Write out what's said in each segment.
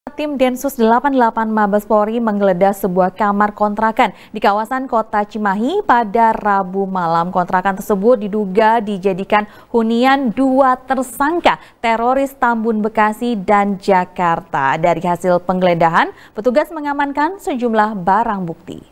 Tim Densus 88 Mabes Polri menggeledah sebuah kamar kontrakan di kawasan Kota Cimahi pada Rabu malam. Kontrakan tersebut diduga dijadikan hunian dua tersangka teroris Tambun, Bekasi, dan Jakarta. Dari hasil penggeledahan, petugas mengamankan sejumlah barang bukti.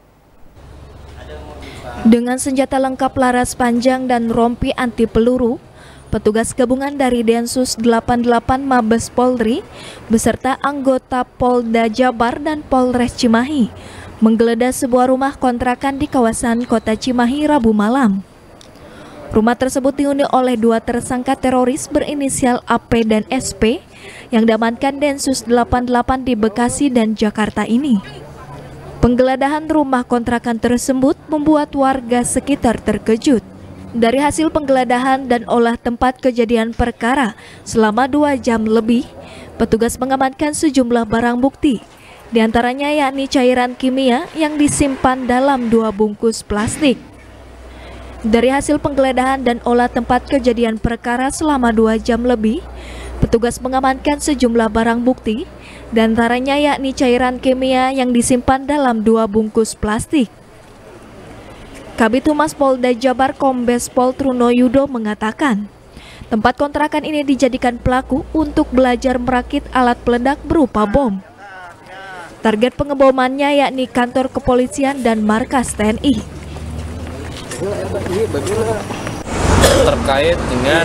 Dengan senjata lengkap laras panjang dan rompi anti peluru, petugas gabungan dari Densus 88 Mabes Polri beserta anggota Polda Jabar dan Polres Cimahi menggeledah sebuah rumah kontrakan di kawasan Kota Cimahi Rabu malam. Rumah tersebut dihuni oleh dua tersangka teroris berinisial AP dan SP yang diamankan Densus 88 di Bekasi dan Jakarta ini. Penggeledahan rumah kontrakan tersebut membuat warga sekitar terkejut. Dari hasil penggeledahan dan olah tempat kejadian perkara selama 2 jam lebih, petugas mengamankan sejumlah barang bukti, diantaranya yakni cairan kimia yang disimpan dalam 2 bungkus plastik. Dari hasil penggeledahan dan olah tempat kejadian perkara selama 2 jam lebih, petugas mengamankan sejumlah barang bukti, diantaranya yakni cairan kimia yang disimpan dalam 2 bungkus plastik. Kabid Humas Polda Jabar Kombes Pol Truno Yudo mengatakan, tempat kontrakan ini dijadikan pelaku untuk belajar merakit alat peledak berupa bom. Target pengebomannya yakni kantor kepolisian dan markas TNI. Terkait dengan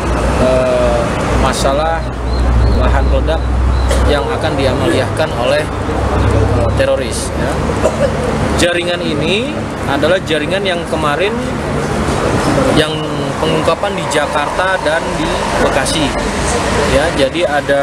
masalah bahan peledak yang akan diamaliyahkan oleh teroris. Ya. Jaringan ini adalah jaringan yang kemarin yang pengungkapan di Jakarta dan di Bekasi. Ya, jadi ada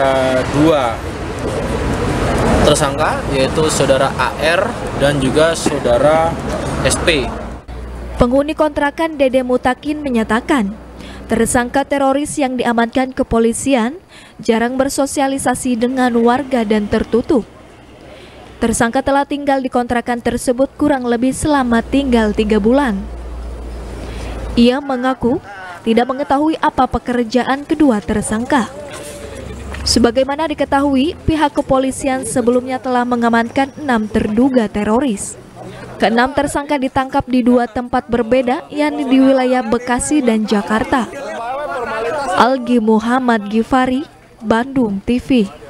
2 tersangka, yaitu saudara AR dan juga saudara SP. Penghuni kontrakan Dede Mutakin menyatakan, tersangka teroris yang diamankan kepolisian jarang bersosialisasi dengan warga dan tertutup. Tersangka telah tinggal di kontrakan tersebut kurang lebih selama tinggal 3 bulan. Ia mengaku tidak mengetahui apa pekerjaan kedua tersangka. Sebagaimana diketahui, pihak kepolisian sebelumnya telah mengamankan 6 terduga teroris. Ke-6 tersangka ditangkap di 2 tempat berbeda, yakni di wilayah Bekasi dan Jakarta. Algi Muhammad Gifari, Bandung TV.